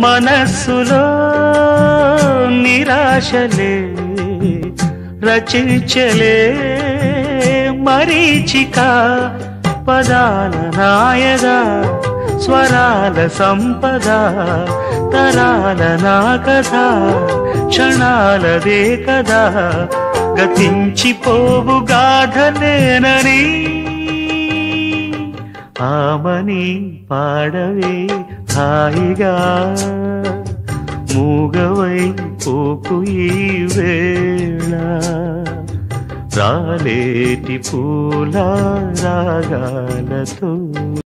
మనస్సులో నిరాశలే రచించలే మరీచిక పదాల నాయగా స్వరాల సంపద తరాల నా కథ క్షణాలదే కదా గతించిపోవు గాథనేనని ఆమని పాడవే హాయిగా మూగవై పోకు ఈ వేళ రాలేటి పూల రాగాలతో